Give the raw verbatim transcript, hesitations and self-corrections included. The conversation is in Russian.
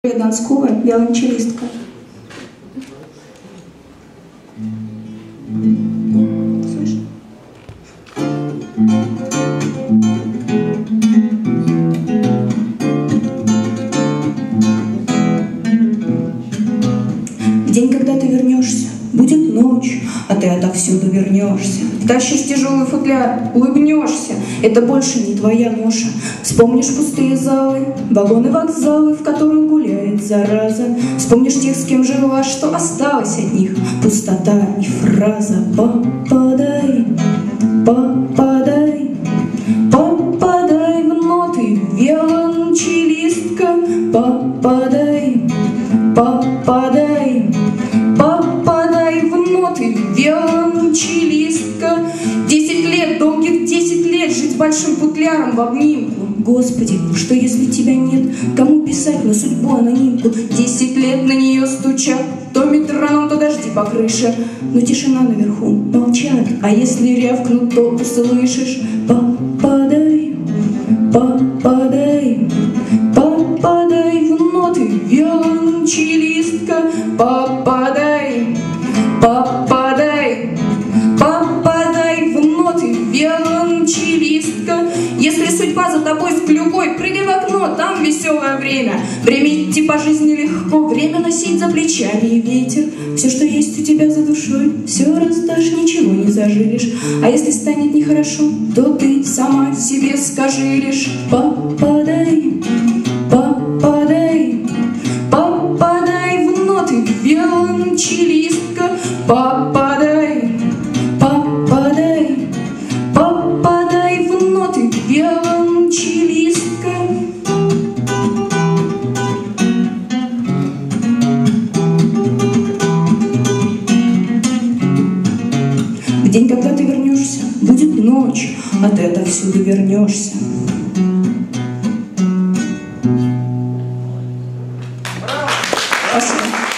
Донского, виолончелистка. Слышно? В день, когда ты вернешься, будет ночь, а ты отовсюду вернешься. Тащишь тяжелый футляр, улыбнешься, это больше не твоя ноша. Вспомнишь пустые залы, вагоны вокзалы, в которых гуляет зараза. Вспомнишь тех, с кем жила, что осталось от них пустота и фраза. Попадай, попадай, попадай в ноты, виолончелистка. Попадай, попадай, попадай в ноты, виолончелистка. Десять лет, долгих десять лет жить большим футляром в обнимку. Господи, что если тебя нет? Кому писать на судьбу анонимку? Десять лет на нее стучат, то метроном, то дожди по крыше. Но тишина наверху, молчат, а если рявкнут, то услышишь. Попадай, попадай, попадай в ноты, виолончелистка. Попадай, попадай, попадай в ноты, виолончелистка. Если судьба за тобой с клюкой, прыгай в окно, там веселое время. Время идти по жизни легко, время носить за плечами и ветер. Все, что есть у тебя за душой, все раздашь, ничего не зажилишь. А если станет нехорошо, то ты сама себе скажи лишь. Попадай, попадай, попадай в ноты, виолончелистка. Попадай, попадай, попадай в ноты, виолончелистка. В день, когда ты вернешься, будет ночь, а ты отовсюду вернешься. Спасибо.